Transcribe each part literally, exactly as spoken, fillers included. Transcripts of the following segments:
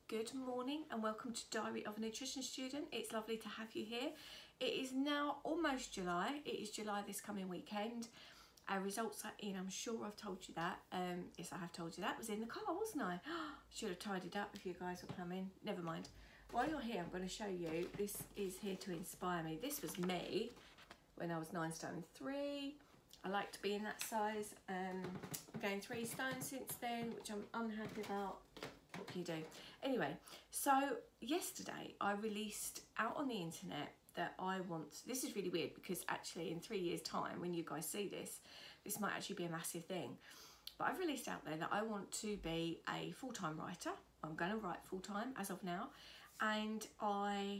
Good morning and welcome to Diary of a Nutrition Student. It's lovely to have you here. It is now almost July. It is July this coming weekend. Our results are in. I'm sure I've told you that. Um, yes, I have told you that. It was in the car, wasn't I? Should have tidied up if you guys were coming. Never mind. While you're here, I'm going to show you. This is here to inspire me. This was me when I was nine stone three. I like to be in that size. Um, I've gained three stone since then, which I'm unhappy about. What can you do? Anyway, so yesterday I released out on the internet that I want, this is really weird because actually in three years time when you guys see this, this might actually be a massive thing. But I've released out there that I want to be a full-time writer. I'm going to write full-time as of now. And I,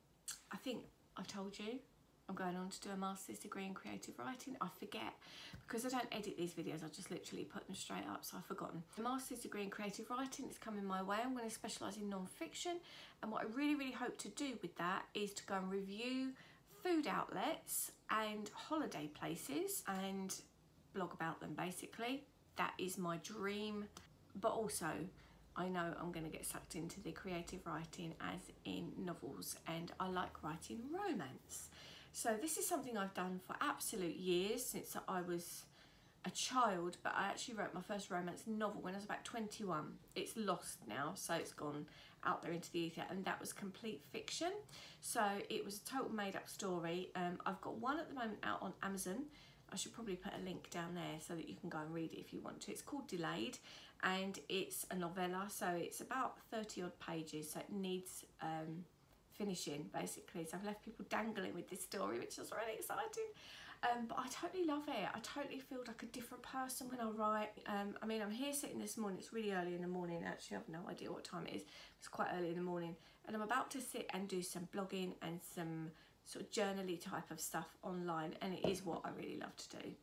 I think I've told you, I'm going on to do a master's degree in creative writing. I forget, because I don't edit these videos, I just literally put them straight up, so I've forgotten. The master's degree in creative writing is coming my way. I'm going to specialise in non-fiction, and what I really, really hope to do with that is to go and review food outlets and holiday places and blog about them, basically. That is my dream, but also I know I'm going to get sucked into the creative writing as in novels, and I like writing romance. So this is something I've done for absolute years, since I was a child, but I actually wrote my first romance novel when I was about twenty-one. It's lost now, so it's gone out there into the ether, and that was complete fiction. So it was a total made up story. Um, I've got one at the moment out on Amazon. I should probably put a link down there so that you can go and read it if you want to. It's called Delayed, and it's a novella, so it's about thirty odd pages, so it needs um, finishing basically. So I've left people dangling with this story, which is really exciting. Um, but I totally love it. I totally feel like a different person when I write. Um, I mean, I'm here sitting this morning. It's really early in the morning. Actually, I have no idea what time it is. It's quite early in the morning. And I'm about to sit and do some blogging and some sort of journaly type of stuff online. And it is what I really love to do.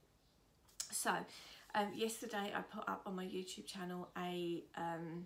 So um, yesterday I put up on my YouTube channel a, um,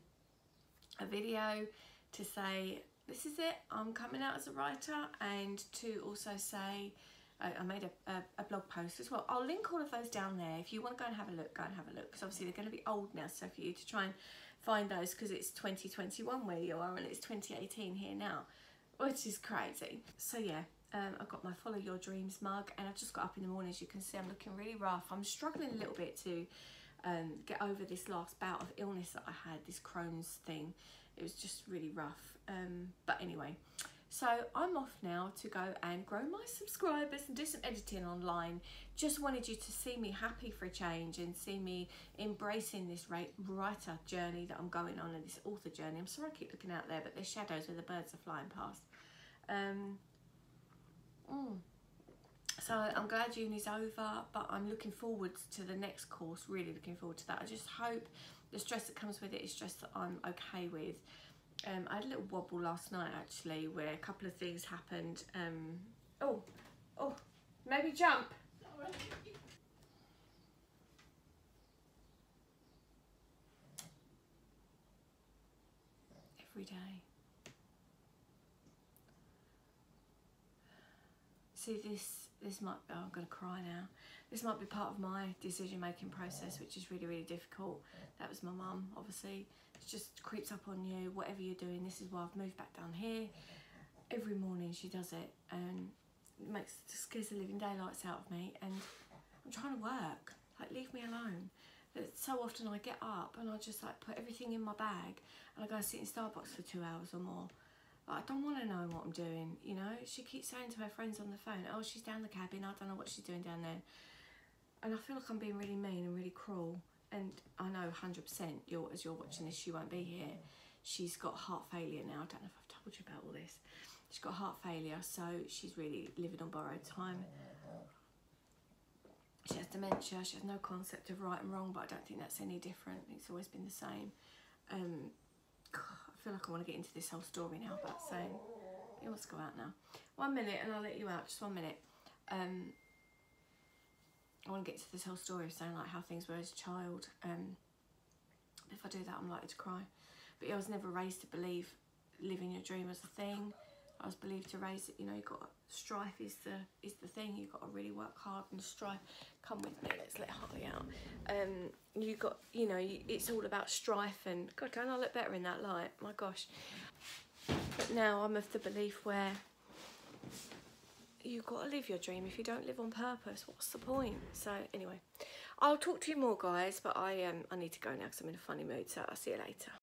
a video to say, this is it, I'm coming out as a writer, and to also say, I, I made a, a, a blog post as well. I'll link all of those down there. If you want to go and have a look, go and have a look, because obviously they're going to be old now, so for you to try and find those, because it's twenty twenty-one where you are and it's twenty eighteen here now, which is crazy. So yeah, um, I've got my Follow Your Dreams mug, and I've just got up in the morning. As you can see, I'm looking really rough. I'm struggling a little bit to um, get over this last bout of illness that I had, this Crohn's thing. It was just really rough, um, but anyway, so I'm off now to go and grow my subscribers and do some editing online. Just wanted you to see me happy for a change and see me embracing this writer journey that I'm going on, and this author journey. I'm sorry I keep looking out there, but there's shadows where the birds are flying past. Um, mm. So I'm glad uni's over, but I'm looking forward to the next course, really looking forward to that. I just hope the stress that comes with it is stress that I'm okay with. Um, I had a little wobble last night actually, where a couple of things happened. Um, oh, oh, maybe jump. Every day. See, this, this might, oh, I'm going to cry now. This might be part of my decision-making process, which is really, really difficult. That was my mum, obviously. It just creeps up on you, whatever you're doing. This is why I've moved back down here. Every morning she does it, and it makes, it scares the living daylights out of me. And I'm trying to work, like, leave me alone. But so often I get up and I just like put everything in my bag and I go and sit in Starbucks for two hours or more. I don't want to know what I'm doing, you know. She keeps saying to her friends on the phone, oh, she's down the cabin, I don't know what she's doing down there. And I feel like I'm being really mean and really cruel. And I know one hundred percent, you're, as you're watching this, she won't be here. She's got heart failure now. I don't know if I've told you about all this. She's got heart failure, so she's really living on borrowed time. She has dementia, she has no concept of right and wrong, but I don't think that's any different. It's always been the same. Um, I feel like I want to get into this whole story now, but saying he wants to go out now. One minute and I'll let you out, just one minute. Um, I want to get to this whole story of saying like how things were as a child. Um, if I do that, I'm likely to cry. But yeah, I was never raised to believe living your dream was a thing. I was believed to raise it. You know, you got strife is the is the thing. You got to really work hard and strive. Come with me. Let's let Harley out. Um, you got, you know, you, it's all about strife and God, don't I look better in that light? My gosh. But now I'm of the belief where you've got to live your dream. If you don't live on purpose, what's the point? So anyway, I'll talk to you more, guys. But I um I need to go now because I'm in a funny mood. So I'll see you later.